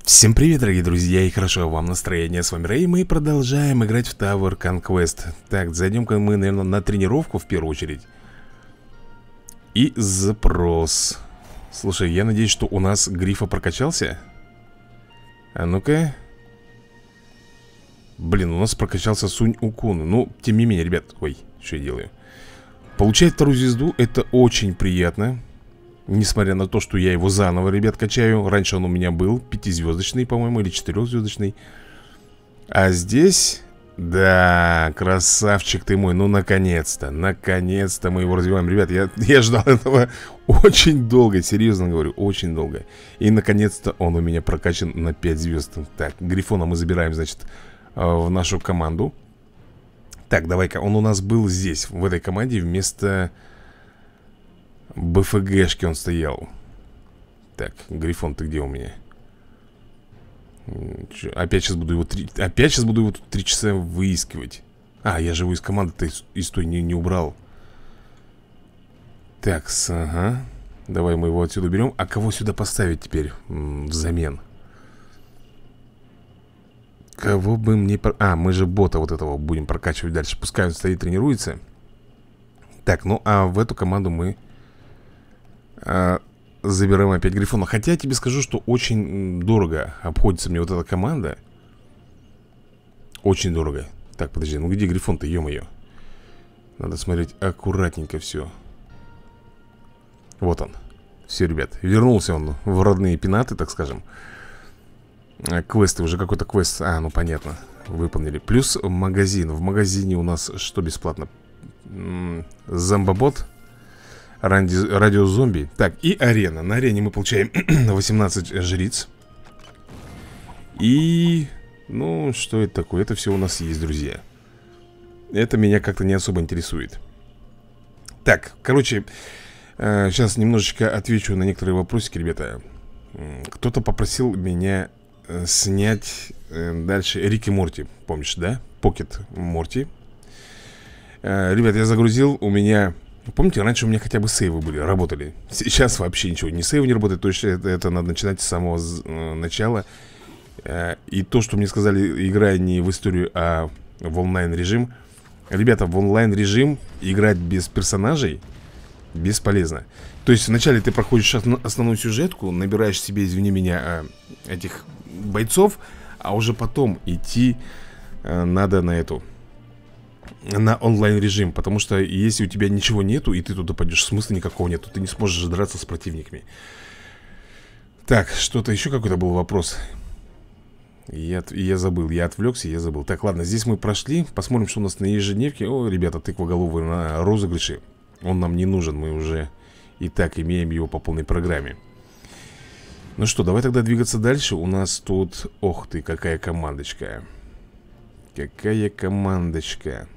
Всем привет, дорогие друзья, и хорошо вам настроение. С вами Рэй, мы продолжаем играть в Tower Conquest. Так, зайдем-ка мы, наверное, на тренировку в первую очередь. И запрос. Слушай, я надеюсь, что у нас Грифа прокачался. А ну-ка. Блин, у нас прокачался Сунь-Укун. Ну, тем не менее, ребят. Ой, что я делаю? Получать вторую звезду, это очень приятно. Несмотря на то, что я его заново, ребят, качаю. Раньше он у меня был 5-звездочный, по-моему, или 4-звездочный. А здесь... Да, красавчик ты мой. Ну, наконец-то. Наконец-то мы его развиваем. Ребят, я ждал этого очень долго. Серьезно говорю, очень долго. И, наконец-то, он у меня прокачан на 5 звезд. Так, Грифона мы забираем, значит, в нашу команду. Так, давай-ка. Он у нас был здесь, в этой команде, вместо... БФГшки он стоял. Так, Грифон, ты где у меня? Опять сейчас буду его тут 3 часа выискивать. А, я же его из команды-то из той не убрал. Так, ага. Давай мы его отсюда берем. А кого сюда поставить теперь взамен? Кого бы мне... А, мы же бота вот этого будем прокачивать дальше. Пускай он стоит, тренируется. Так, ну а в эту команду мы... забираем опять Грифона. Хотя я тебе скажу, что очень дорого обходится мне вот эта команда. Очень дорого. Так, подожди, ну где Грифон-то, ё-моё? Надо смотреть аккуратненько все. Вот он. Все, ребят, вернулся он в родные пенаты, так скажем. Квесты, уже какой-то квест. А, ну понятно, выполнили. Плюс магазин. В магазине у нас что бесплатно? Зомбобот, радиозомби. Так, и арена. На арене мы получаем 18 жриц. И... ну, что это такое? Это все у нас есть, друзья. Это меня как-то не особо интересует. Так, короче, сейчас немножечко отвечу на некоторые вопросики, ребята. Кто-то попросил меня снять дальше Рик и Морти. Помнишь, да? Покет Морти. Ребят, я загрузил, у меня... Помните, раньше у меня хотя бы сейвы были, работали. Сейчас вообще ничего, ни сейвы не работает. То есть это надо начинать с самого начала. И то, что мне сказали, играя не в историю, а в онлайн режим. Ребята, в онлайн режим играть без персонажей бесполезно. То есть вначале ты проходишь основную сюжетку, набираешь себе, извини меня, этих бойцов. А уже потом идти надо на эту... на онлайн режим. Потому что если у тебя ничего нету, и ты туда пойдешь, смысла никакого нету. Ты не сможешь драться с противниками. Так, что-то еще какой-то был вопрос. Я забыл, я отвлекся, я забыл. Так, ладно, здесь мы прошли. Посмотрим, что у нас на ежедневке. О, ребята, тыквоголовые на розыгрыше. Он нам не нужен, мы уже и так имеем его по полной программе. Ну что, давай тогда двигаться дальше. У нас тут, ох ты, какая командочка. Какая командочка.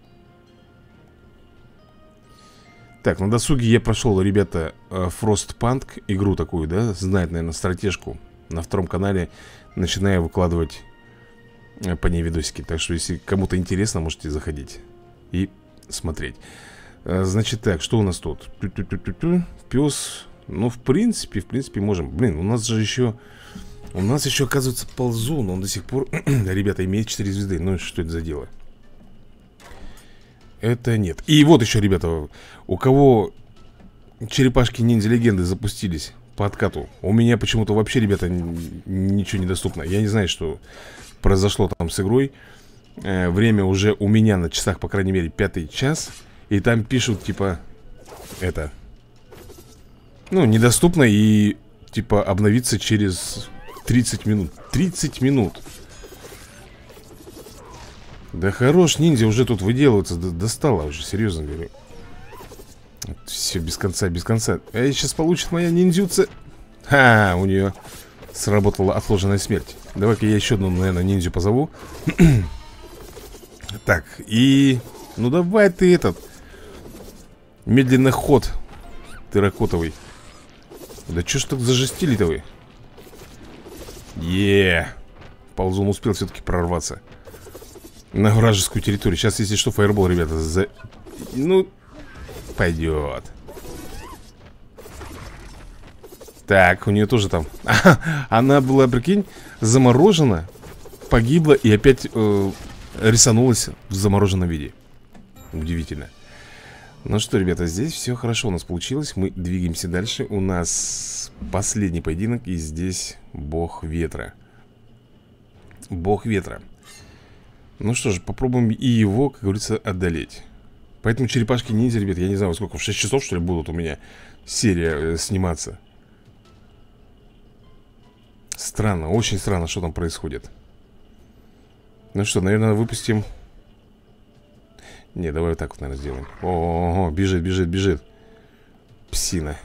Так, на досуге я прошел, ребята, Frostpunk, игру такую, да, знает, наверное, стратежку. На втором канале начинаю выкладывать по ней видосики. Так что, если кому-то интересно, можете заходить и смотреть. Значит так, что у нас тут? Пес. Ну, в принципе, можем. Блин, у нас же еще... У нас еще, оказывается, ползун. Он до сих пор, ребята, имеет 4 звезды. Ну, что это за дело? Это нет. И вот еще, ребята, у кого черепашки ниндзя-легенды запустились по откату, у меня почему-то вообще, ребята, ничего не доступно. Я не знаю, что произошло там с игрой. Время уже у меня на часах, по крайней мере, 5-й час. И там пишут, типа, это... ну, недоступно и, типа, обновиться через 30 минут. 30 минут. Да хорош, ниндзя уже тут выделываться. Достала уже, серьезно говорю. Все без конца, без конца. А сейчас получит моя ниндзюца. Ха, у нее сработала отложенная смерть. Давай-ка я еще одну, наверное, ниндзю позову. Так, и... ну давай ты этот... медленный ход терракотовый. Да что ж так зажестили-то вы? Ползун успел все-таки прорваться на вражескую территорию. Сейчас, если что, фаербол, ребята, ну, пойдет. Так, у нее тоже там она была, прикинь, заморожена, погибла и опять рисанулась в замороженном виде. Удивительно. Ну что, ребята, здесь все хорошо у нас получилось. Мы двигаемся дальше. У нас последний поединок. И здесь бог ветра. Бог ветра. Ну что ж, попробуем и его, как говорится, одолеть. Поэтому черепашки-ниндзя, ребят, я не знаю, сколько, в 6 часов, что ли, будут у меня серия сниматься. Странно, очень странно, что там происходит. Ну что, наверное, выпустим. Не, давай вот так вот, наверное, сделаем. О, бежит, бежит, бежит. Псина.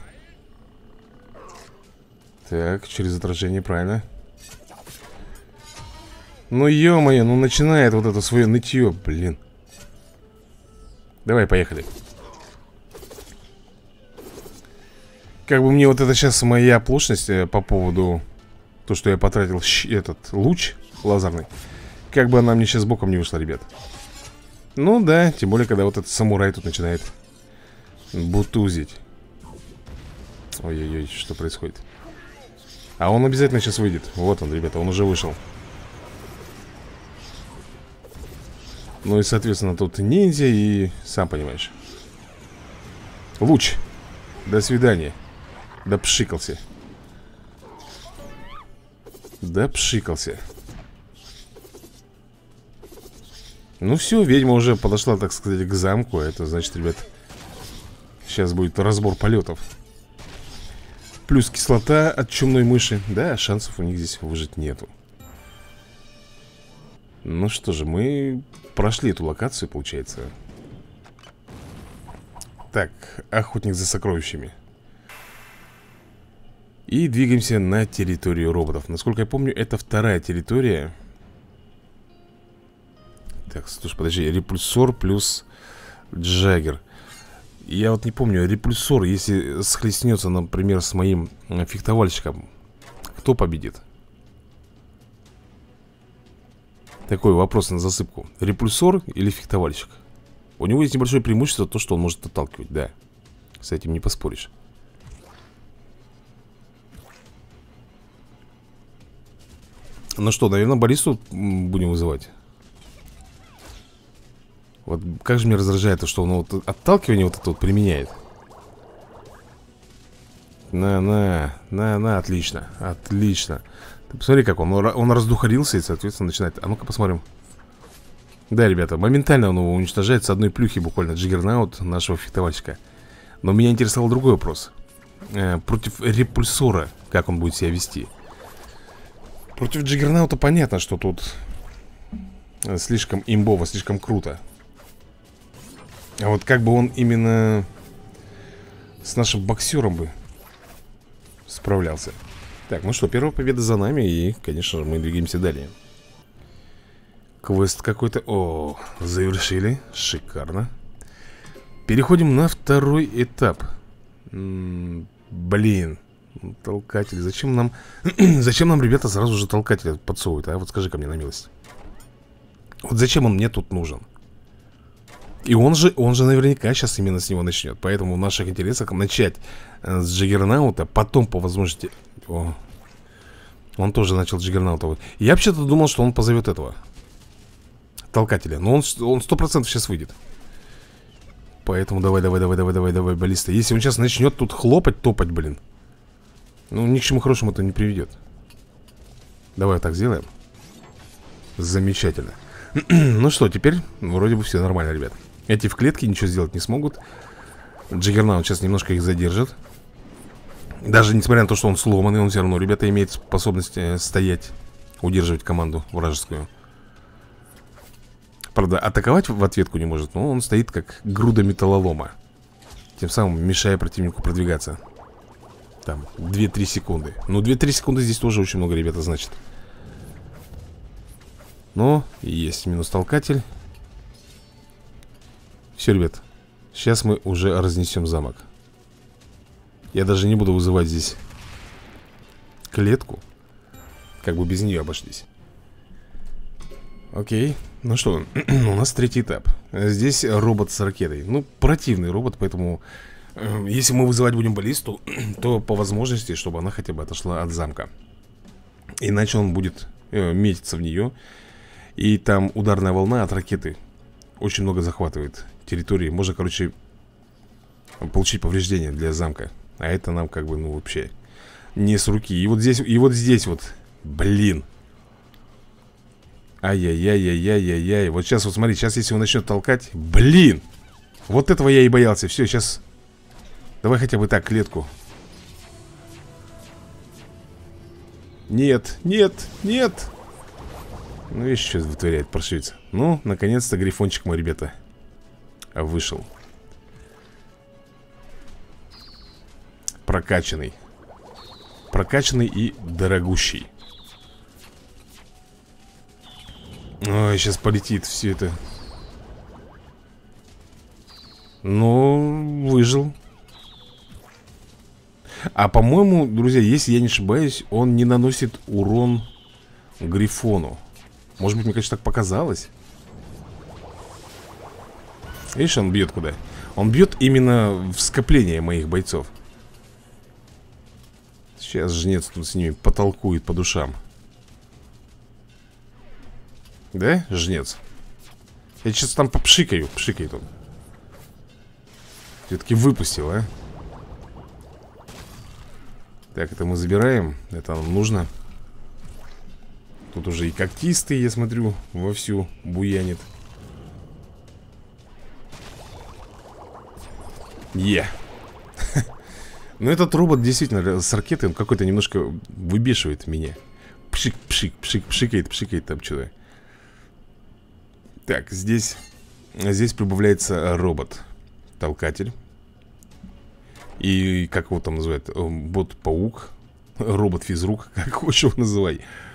Так, через отражение, правильно. Ну, ё-моё, ну начинает вот это свое нытье, блин. Давай, поехали. Как бы мне вот это сейчас моя оплошность по поводу то, что я потратил этот луч лазерный, как бы она мне сейчас боком не вышла, ребят. Ну да, тем более, когда вот этот самурай тут начинает бутузить. Ой-ой-ой, что происходит? А он обязательно сейчас выйдет. Вот он, ребята, он уже вышел. Ну и, соответственно, тут ниндзя и... Сам понимаешь. Луч. До свидания. Допшикался. Допшикался. Ну все, ведьма уже подошла, так сказать, к замку. Это значит, ребят, сейчас будет разбор полетов. Плюс кислота от чумной мыши. Да, шансов у них здесь выжить нету. Ну что же, мы прошли эту локацию, получается. Так, охотник за сокровищами. И двигаемся на территорию роботов. Насколько я помню, это вторая территория. Так, слушай, подожди, репульсор плюс Джаггер. Я вот не помню, репульсор, если схлестнется, например, с моим фехтовальщиком, кто победит? Такой вопрос на засыпку. Репульсор или фехтовальщик? У него есть небольшое преимущество, то, что он может отталкивать, да. С этим не поспоришь. Ну что, наверное, баллисту будем вызывать. Вот как же меня раздражает то, что он вот отталкивание вот это вот применяет. На, отлично. Отлично. Ты посмотри, как он раздухарился и, соответственно, начинает. А ну-ка посмотрим. Да, ребята, моментально он его уничтожает с одной плюхи буквально. Джиггернаут нашего фехтовальщика. Но меня интересовал другой вопрос. Против репульсора, как он будет себя вести? Против Джиггернаута понятно, что тут слишком имбово, слишком круто. А вот как бы он именно с нашим боксером бы справлялся. Так, ну что, первая победа за нами. И, конечно же, мы двигаемся далее. Квест какой-то. О, завершили, шикарно. Переходим на второй этап. Блин, толкатель. Зачем нам, ребята, сразу же толкатель подсовывают, а? Вот скажи-ка мне на милость. Вот зачем он мне тут нужен? И он же наверняка сейчас именно с него начнет. Поэтому в наших интересах начать с Джиггернаута, потом по возможности... О, он тоже начал Джиггернаута. Я вообще-то думал, что он позовет этого толкателя. Но он 100% сейчас выйдет. Поэтому давай, баллиста. Если он сейчас начнет тут хлопать, топать, блин, ну ни к чему хорошему это не приведет. Давай так сделаем. Замечательно. Ну что, теперь вроде бы все нормально, ребят. Эти в клетке ничего сделать не смогут. Джиггернаут сейчас немножко их задержит. Даже несмотря на то, что он сломанный, он все равно, ребята, имеет способность стоять, удерживать команду вражескую. Правда, атаковать в ответку не может, но он стоит как груда металлолома, тем самым мешая противнику продвигаться. Там 2-3 секунды. Ну, 2-3 секунды здесь тоже очень много, ребята, значит. Но есть минус толкатель. Все, ребят, сейчас мы уже разнесем замок. Я даже не буду вызывать здесь клетку. Как бы без нее обошлись. Окей, ну что, у нас третий этап. Здесь робот с ракетой. Ну, противный робот, поэтому Если мы вызывать будем баллисту, то по возможности, чтобы она хотя бы отошла от замка. Иначе он будет метиться в нее. И там ударная волна от ракеты очень много захватывает территории. Можно, короче, получить повреждения для замка. А это нам как бы, ну, вообще не с руки. И вот здесь вот, блин. Ай-яй-яй-яй-яй-яй-яй. Вот сейчас, вот смотри, сейчас если он начнет толкать. Блин. Вот этого я и боялся. Все, сейчас. Давай хотя бы так, клетку. Нет, нет, нет. Ну, видишь, что вытворяет паршивец. Ну, наконец-то грифончик мой, ребята, вышел. Прокачанный. Прокачанный и дорогущий. Ой, сейчас полетит все это. Ну, выжил. А по-моему, друзья, если я не ошибаюсь, он не наносит урон грифону. Может быть, мне, конечно, так показалось. Видишь, он бьет куда? Он бьет именно в скопление моих бойцов. Сейчас жнец тут с ними потолкует по душам. Да, жнец? Я сейчас там попшикаю. Пшикает он. Все-таки выпустил, а? Так, это мы забираем. Это нам нужно. Тут уже и когтистый, я смотрю, вовсю буянит. Но этот робот действительно с ракетой, он какой-то немножко выбешивает меня. Пшик-пшик-пшик, пшикает там что-то. Так, здесь прибавляется робот-толкатель. И как его там называют? Бот-паук. Робот-физрук, как хочешь его называй.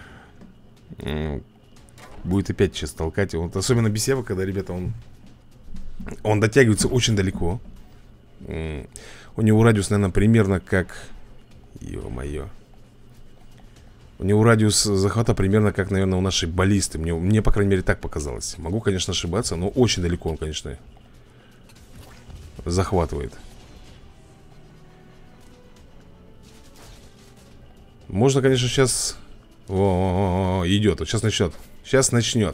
Будет опять сейчас толкать. Вот, особенно бесево, когда, ребята, он дотягивается очень далеко. У него радиус, наверное, примерно как... Ё-моё. У него радиус захвата примерно как, наверное, у нашей баллисты. Мне, по крайней мере, так показалось. Могу, конечно, ошибаться, но очень далеко он, конечно, захватывает. Можно, конечно, сейчас... идет, вот сейчас начнет. Сейчас начнет.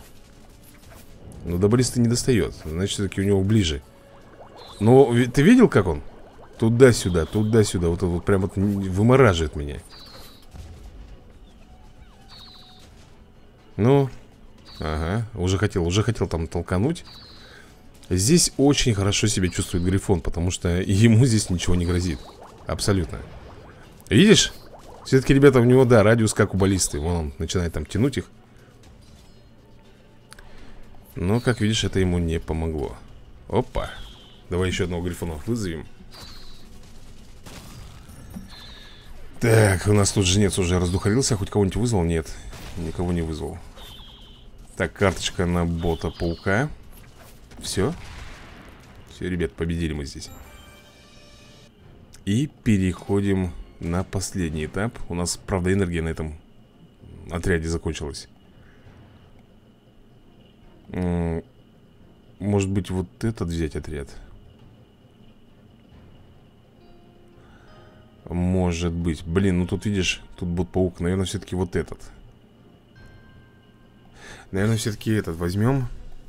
Но до баллисты не достает. Значит, все-таки у него ближе. Но ты видел, как он? Туда-сюда, туда-сюда. Вот это вот прям вот вымораживает меня. Ну, ага, уже хотел там толкануть. Здесь очень хорошо себя чувствует грифон, потому что ему здесь ничего не грозит. Абсолютно. Видишь? Все-таки, ребята, у него, да, радиус как у баллисты. Вон он начинает там тянуть их. Но, как видишь, это ему не помогло. Опа. Давай еще одного грифона вызовем. Так, у нас тут жнец уже раздухарился. Хоть кого-нибудь вызвал? Нет, никого не вызвал. Так, карточка на бота-паука. Все. Все, ребят, победили мы здесь. И переходим на последний этап. У нас, правда, энергия на этом отряде закончилась. Может быть, вот этот взять отряд? Может быть. Блин, ну тут видишь, тут бот-паук. Наверное, все-таки вот этот. Наверное, все-таки этот возьмем.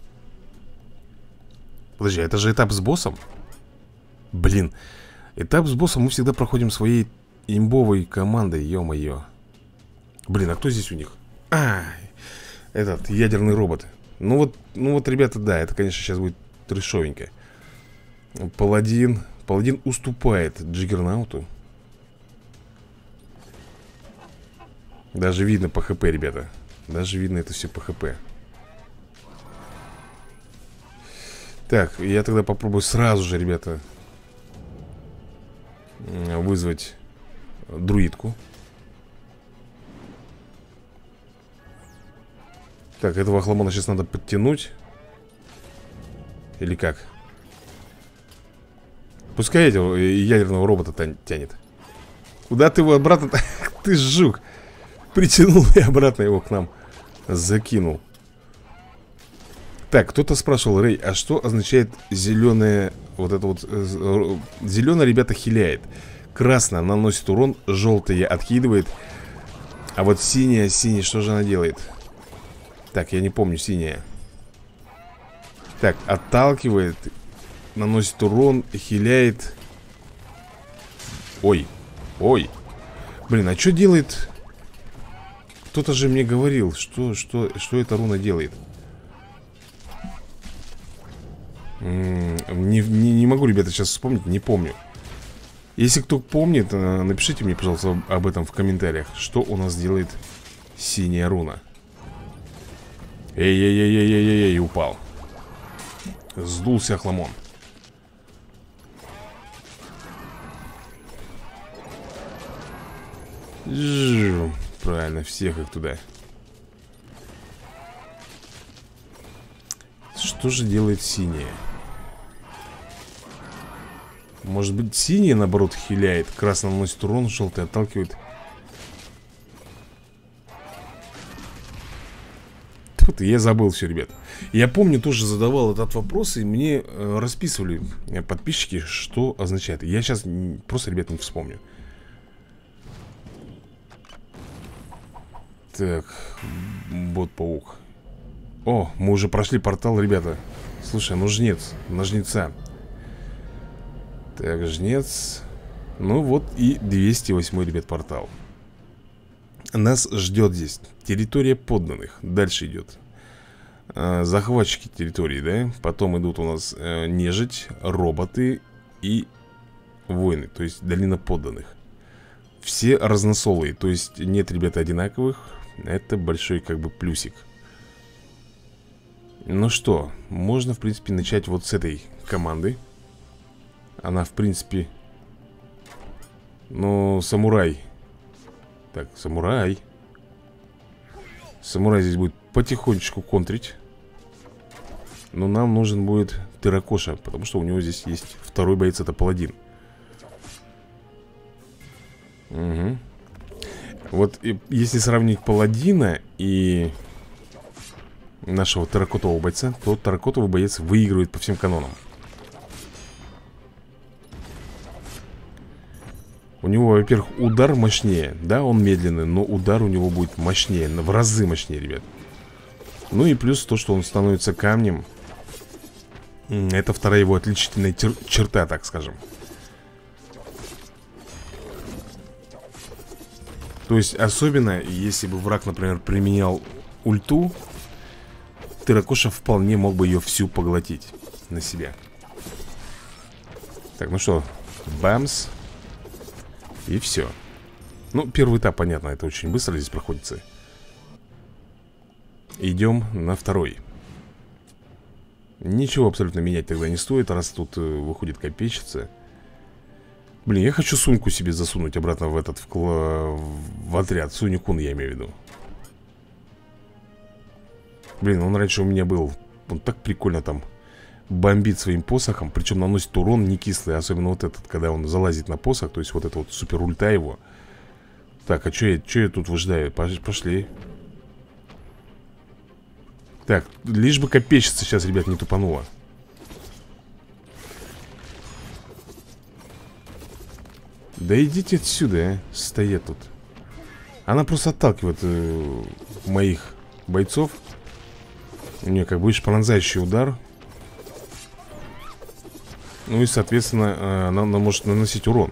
Подожди, это же этап с боссом? Блин, этап с боссом мы всегда проходим своей имбовой командой, ё-моё. Блин, а кто здесь у них? Этот, ядерный робот. Ну вот, ребята, да, это, конечно, сейчас будет трешовенько. Паладин уступает Джиггернауту. Даже видно по ХП, ребята. Даже видно это все по ХП. Так, я тогда попробую сразу же, ребята, вызвать друидку. Так, этого хламона сейчас надо подтянуть. Или как? Пускай этого ядерного робота тянет. Куда ты его обратно? Ты жук. Притянул и обратно его к нам закинул. Так, кто-то спрашивал: Рэй, а что означает зеленая Вот это вот зеленая, ребята, хиляет. Красная наносит урон, желтая откидывает. А вот синяя, что же она делает? Так, я не помню, синяя. Так, отталкивает, наносит урон, хиляет. Ой, ой. Блин, а что делает? Кто-то же мне говорил, что эта руна делает. Не могу, ребята, сейчас вспомнить, не помню. Если кто помнит, напишите мне, пожалуйста, об этом в комментариях. Что у нас делает синяя руна. Эй, упал. Сдулся хламон. Правильно, всех их туда. Что же делает синяя? Может быть, синяя, наоборот, хиляет. Красный наносит урон, желтый отталкивает. Тут я забыл все, ребят. Я помню, тоже задавал этот вопрос, и мне расписывали подписчики, что означает. Я сейчас просто, ребят, не вспомню. Так, бот-паук. О, мы уже прошли портал, ребята. Слушай, ну жнец, на жнеца. Так, жнец. Ну вот и 208, ребят, портал. Нас ждет здесь территория подданных. Дальше идет захватчики территории, да? Потом идут у нас нежить, роботы и воины, то есть долина подданных. Все разносолые, то есть нет, ребята, одинаковых. Это большой как бы плюсик. Ну что, можно в принципе начать вот с этой команды. Она в принципе... Ну, самурай. Так, самурай. Самурай здесь будет потихонечку контрить. Но нам нужен будет Терракоша, потому что у него здесь есть второй боец, это паладин. Угу. Вот если сравнить паладина и нашего терракотового бойца, то терракотовый боец выигрывает по всем канонам. У него, во-первых, удар мощнее. Да, он медленный, но удар у него будет мощнее, в разы мощнее, ребят. Ну и плюс то, что он становится камнем. Это вторая его отличительная черта, так скажем. То есть, особенно, если бы враг, например, применял ульту, Терракоша вполне мог бы ее всю поглотить на себя. Так, ну что, бамс. И все. Ну, первый этап, понятно, это очень быстро здесь проходится. Идем на второй. Ничего абсолютно менять тогда не стоит, раз тут выходит копейщица. Блин, я хочу сумку себе засунуть обратно в этот в отряд. Сунь-кун, я имею в виду. Блин, он раньше у меня был. Он так прикольно там бомбит своим посохом. Причем наносит урон не кислый. Особенно вот этот, когда он залазит на посох. То есть вот это вот супер ульта его. Так, а что я тут выжидаю? Пошли. Так, лишь бы копейщица сейчас, ребят, не тупанула. Да идите отсюда, а. Стоят тут. Она просто отталкивает моих бойцов. У нее как бы пронзающий удар. Ну и, соответственно, она может наносить урон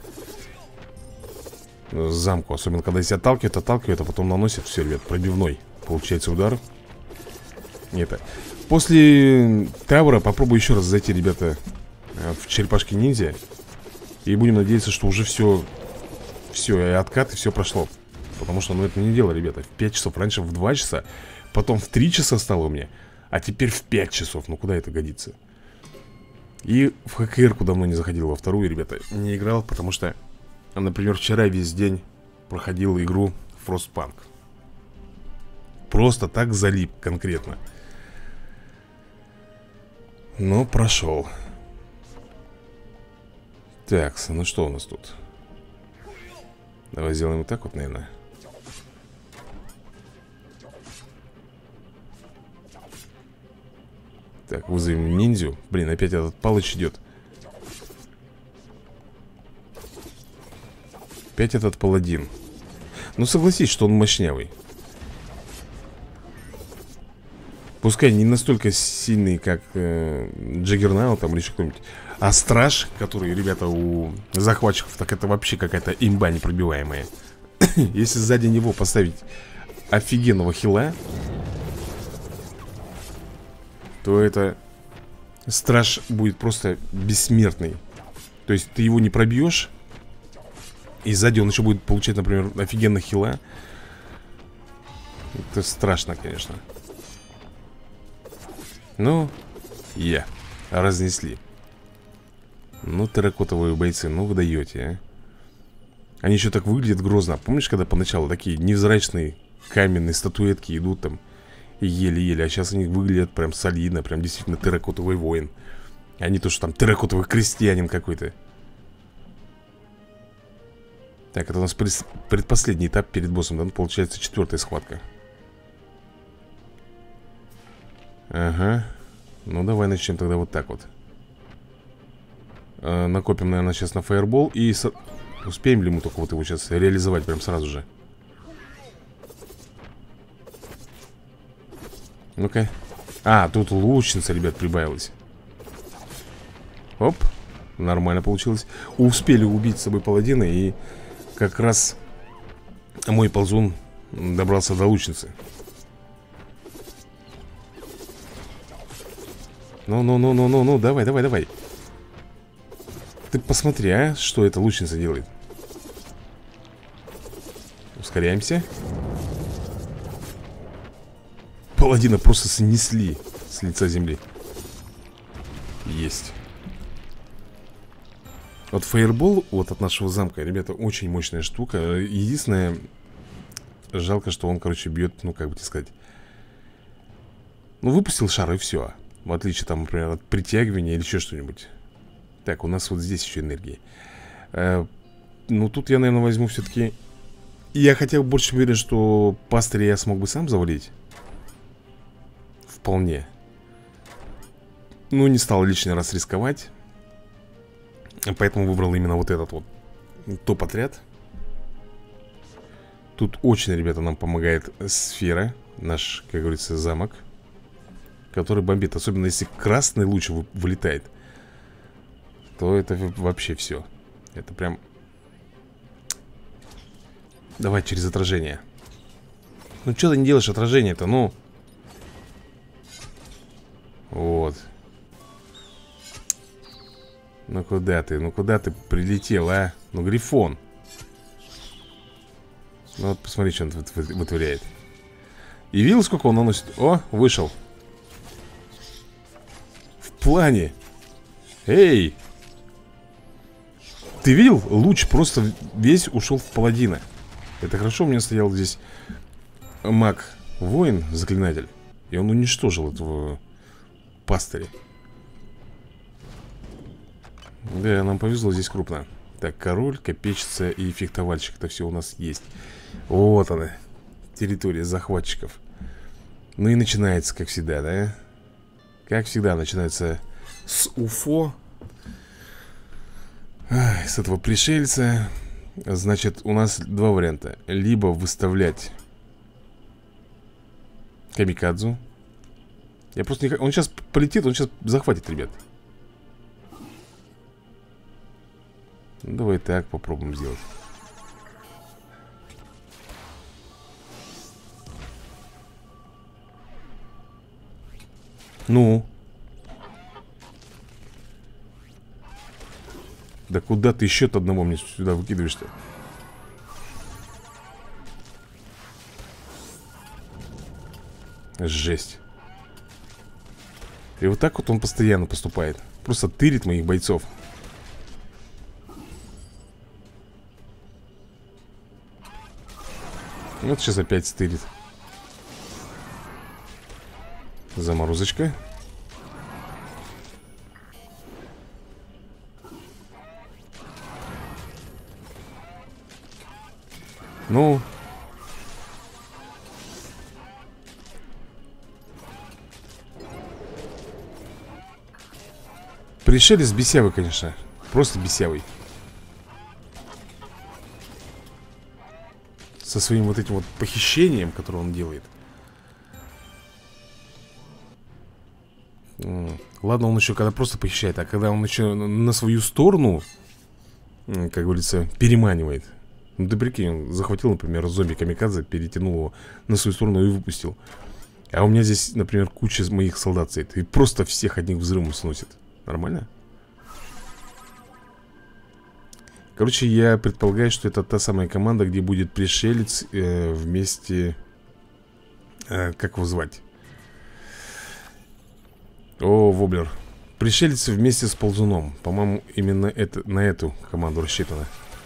замку. Особенно, когда если отталкивает, а потом наносит. Все, ребят, пробивной получается удар. Это. После Тавра попробую еще раз зайти, ребята, в черепашки ниндзя. И будем надеяться, что уже все, и откат, и все прошло. Потому что, ну, это не дело, ребята. В 5 часов, раньше в 2 часа. Потом в 3 часа стало у меня. А теперь в 5 часов. Ну, куда это годится? И в ХКР-ку давно не заходил, во вторую, ребята, не играл. Потому что, например, вчера весь день проходил игру Frostpunk. Просто так залип конкретно. Но прошел. Так, ну что у нас тут? Давай сделаем вот так вот, наверное. Так, вызовем ниндзю. Блин, опять этот Палыч идет. опять этот паладин. Ну согласись, что он мощнявый. Пускай не настолько сильный, как Джаггернаут там или еще кто-нибудь. А страж, который, ребята, у захватчиков, так это вообще какая-то имба непробиваемая. Если сзади него поставить офигенного хила, то это страж будет просто бессмертный. То есть ты его не пробьешь, и сзади он еще будет получать, например, офигенных хила. Это страшно, конечно. Ну, разнесли. Ну, терракотовые бойцы, ну вы даете, а. Они еще так выглядят грозно. Помнишь, когда поначалу такие невзрачные каменные статуэтки идут там еле-еле, а сейчас они выглядят прям солидно, прям действительно терракотовый воин. А не то, что там терракотовый крестьянин какой-то. Так, это у нас предпоследний этап перед боссом, да? Получается 4-я схватка. Ага. Ну, давай начнем тогда вот так вот. Накопим, наверное, сейчас на фаербол. И успеем ли мы только вот его сейчас реализовать прям сразу же? Ну-ка. А, тут лучница, ребят, прибавилась. Оп, нормально получилось. Успели убить с собой паладина. И как раз мой ползун добрался до лучницы. Ну, давай. Ты посмотри, а, что эта лучница делает. Ускоряемся. Паладина просто снесли с лица земли. Есть. Вот фаербол, вот от нашего замка, ребята, очень мощная штука. Единственное, жалко, что он, короче, бьет, ну, как бы тебе сказать. Ну, выпустил шар и все. В отличие, там, например, от притягивания или еще что-нибудь. Так, у нас вот здесь еще энергии. Ну, тут я, наверное, возьму все-таки... Я хотя бы больше уверен, что пастыря я смог бы сам завалить. Вполне. Ну, не стал лишний раз рисковать. Поэтому выбрал именно вот этот вот топ-отряд. Тут очень, ребята, нам помогает сфера. Наш, как говорится, замок, который бомбит. Особенно если красный луч вылетает, то это вообще все. Это прям... Давай через отражение. Ну что ты не делаешь отражение-то, ну? Вот. Ну куда ты? Ну куда ты прилетел, а? Ну, Грифон. Ну вот посмотри, что он вытворяет. И видел, сколько он наносит? О, вышел. В плане. Эй! Ты видел? Луч просто весь ушел в паладина. Это хорошо, у меня стоял здесь маг-воин, заклинатель. И он уничтожил этого пастыря. Да, нам повезло здесь крупно. Так, король, копейщица и фехтовальщик. Это все у нас есть. Вот она, территория захватчиков. Ну и начинается, как всегда, да? Как всегда, начинается с УФО. С этого пришельца. Значит, у нас два варианта. Либо выставлять камикадзу. Я просто не... Он сейчас полетит, он сейчас захватит, ребят. Давай так попробуем сделать. Ну. Да куда ты еще-то одного мне сюда выкидываешь-то? Жесть. И вот так вот он постоянно поступает. Просто тырит моих бойцов. Вот сейчас опять стырит. Заморозочка. Ну. Пришелец бесявый, конечно. Просто бесявый. со своим вот этим вот похищением, которое он делает. Ладно, он еще когда просто похищает, а когда он еще на свою сторону, как говорится, переманивает. Ну ты прикинь, он захватил, например, зомби-камикадзе, перетянул его на свою сторону и выпустил. А у меня здесь, например, куча моих солдат стоит и просто всех одних взрывом сносит. Нормально? Короче, я предполагаю, что это та самая команда, где будет пришелец вместе... как его звать? О, воблер. Пришелец вместе с ползуном. По-моему, именно это, на эту команду рассчитано.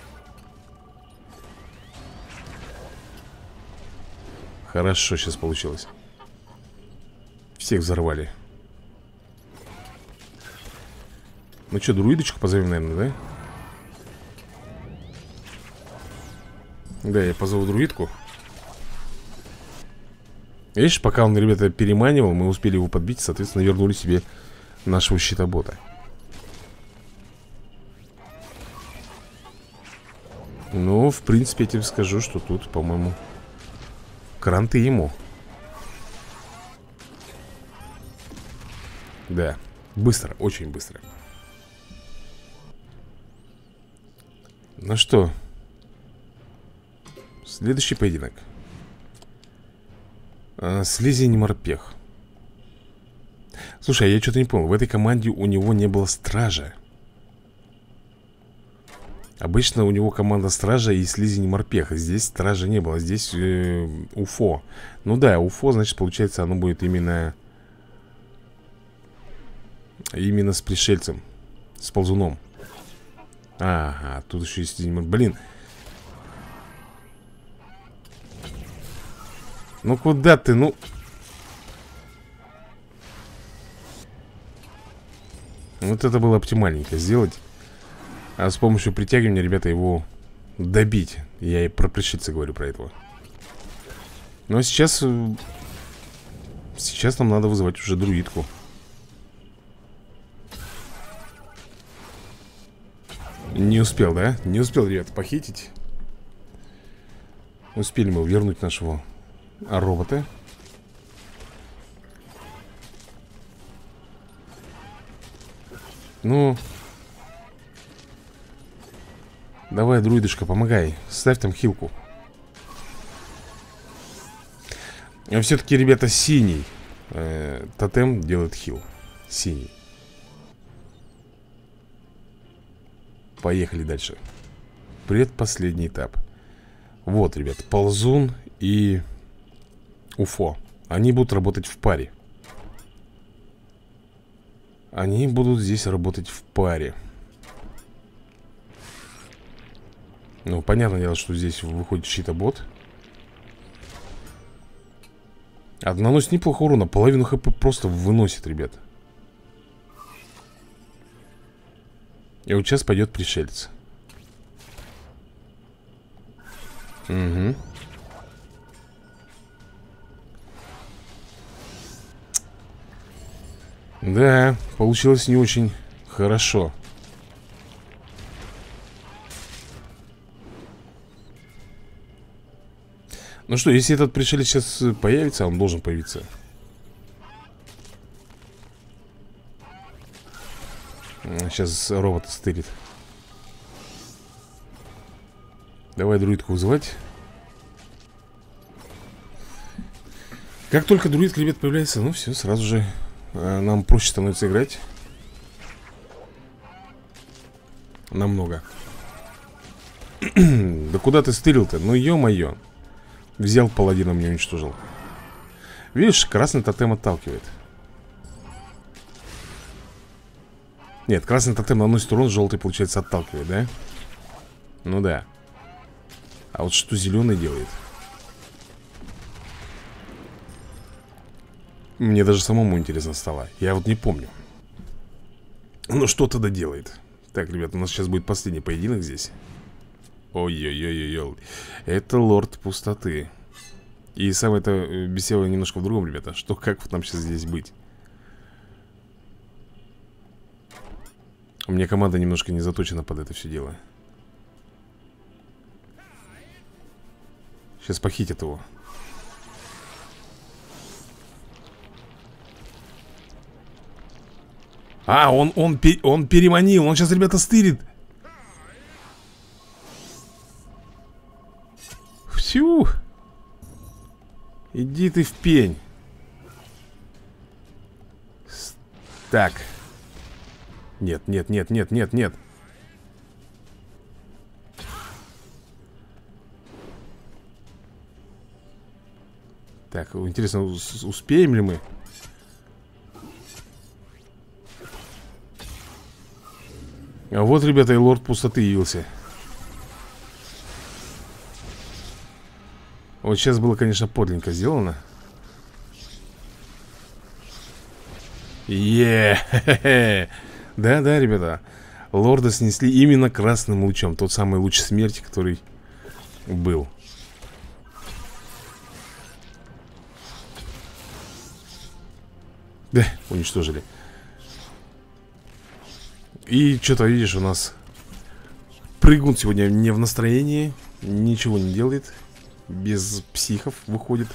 Хорошо сейчас получилось. Всех взорвали. Ну что, друидочку позовем, наверное, да? Да, я позову друидку. Видишь, пока он, ребята, переманивал, мы успели его подбить, соответственно, вернули себе нашего щитобота. Ну, в принципе, я тебе скажу, что тут, по-моему, кранты ему. Да, быстро, очень быстро. Ну что, следующий поединок. Слизень морпех. Слушай, я что-то не понял. В этой команде у него не было стража. Обычно у него команда стража и слизень морпех. Здесь стража не было. Здесь уфо. Ну да, уфо, значит, получается, оно будет именно с пришельцем. С ползуном. Ага, тут еще есть слизень морпех. Блин. Ну куда ты, ну... Вот это было оптимальненько сделать. А с помощью притягивания, ребята, его добить. Я и про пришельца говорю, про этого. Но сейчас... Сейчас нам надо вызывать уже друидку. Не успел, да? Не успел, ребята, похитить. Успели мы вернуть нашего... робота. Ну, давай, друидышка, помогай. Ставь там хилку. А все-таки, ребята, синий тотем делает хил. Синий. Поехали дальше. Предпоследний этап. Вот, ребят, ползун и уфо. Они будут работать в паре. Они будут здесь работать в паре. Ну, понятное дело, что здесь выходит щитобот. Наносит неплохо урона. Половину хп просто выносит, ребят. И вот сейчас пойдет пришелец. Угу. Да, получилось не очень хорошо. Ну что, если этот пришелец сейчас появится, он должен появиться. Сейчас робот стырит. Давай друидку вызывать. Как только друидка, ребят, появляется, ну все, сразу же нам проще становится играть. Намного. Да куда ты стырил-то? Ну ё-моё. Взял паладина, мне уничтожил. Видишь, красный тотем отталкивает. Нет, красный тотем наносит урон, желтый, получается, отталкивает, да? Ну да. А вот что зеленый делает? Мне даже самому интересно стало. Я вот не помню. Ну что тогда делает? Так, ребят, у нас сейчас будет последний поединок здесь. Ой-ой-ой-ой-ой. Это лорд пустоты. И самое это беселое немножко в другом, ребята. Что, как вот нам сейчас здесь быть? У меня команда немножко не заточена под это все дело. Сейчас похитят его. А, он переманил. Он сейчас, ребята, стырит. Фью. Иди ты в пень. Так. Нет, нет, нет, нет, нет, нет. Так, интересно, успеем ли мы? А вот, ребята, и лорд пустоты явился. Вот сейчас было, конечно, подлинно сделано. Да-да, ребята. Лорда снесли именно красным лучом. Тот самый луч смерти, который был. Да, уничтожили. И что-то, видишь, у нас прыгун сегодня не в настроении. Ничего не делает. Без психов выходит.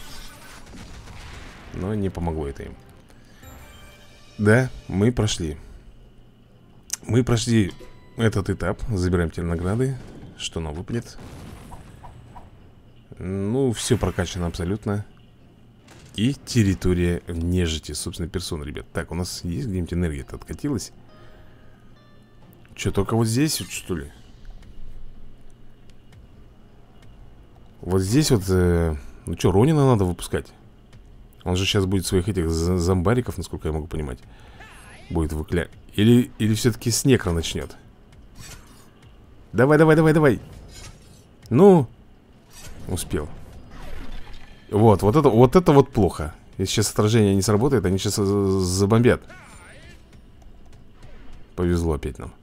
Но не помогло это им. Да, мы прошли. Мы прошли этот этап. Забираем теперь награды. Что нам выпадет? Ну, все прокачано абсолютно. И территория нежити, собственно, персоны, ребят. Так, у нас есть где-нибудь энергия-то откатилась? Что, только вот здесь, вот, что ли? Вот здесь вот, ну что, Ронина надо выпускать. Он же сейчас будет своих этих зомбариков, насколько я могу понимать, будет выклять. Или все-таки с некро начнет. Давай, давай, давай, давай. Ну, успел. Вот это вот плохо. Если сейчас отражение не сработает, они сейчас забомбят. Повезло опять нам.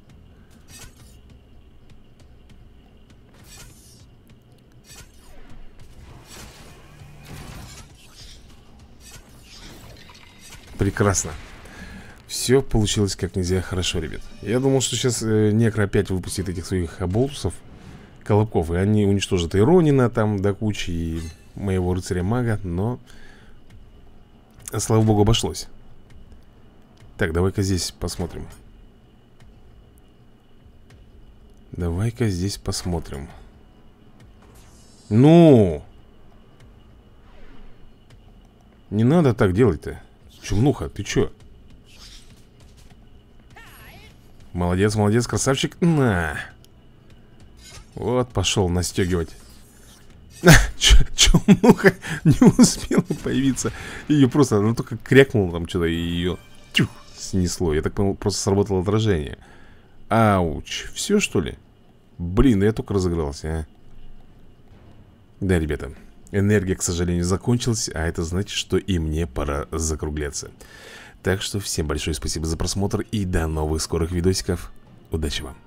Прекрасно. Все получилось как нельзя хорошо, ребят. Я думал, что сейчас некро опять выпустит этих своих оболтусов, колобков, и они уничтожат и Ронина там до кучи, и моего рыцаря-мага, но, слава богу, обошлось. Так, давай-ка здесь посмотрим. Давай-ка здесь посмотрим. Ну! Не надо так делать-то. Чумнуха, ты чё? Молодец, молодец, красавчик. На! Вот, пошел настегивать. Чумнуха не успела появиться. Ее просто, ну только крякнула там что-то, и ее снесло. Я так понял, просто сработало отражение. Ауч, все что ли? Блин, я только разыгрался, а. Да, ребята, энергия, к сожалению, закончилась. А это значит, что и мне пора закругляться. Так что всем большое спасибо за просмотр. И до новых скорых видосиков. Удачи вам.